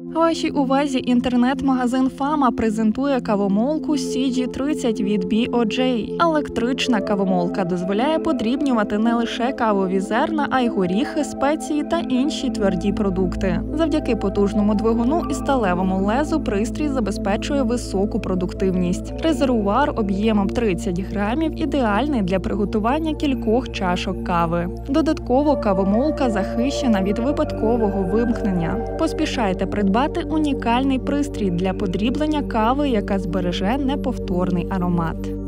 Вашій увазі інтернет-магазин Fama презентує кавомолку CG30 від BOJ. Електрична кавомолка дозволяє подрібнювати не лише кавові зерна, а й горіхи, спеції та інші тверді продукти. Завдяки потужному двигуну і сталевому лезу пристрій забезпечує високу продуктивність. Резервуар об'ємом 30 грамів ідеальний для приготування кількох чашок кави. Додатково кавомолка захищена від випадкового вимкнення. Поспішайте придбати унікальний пристрій для подріблення кави, яка збереже неповторний аромат.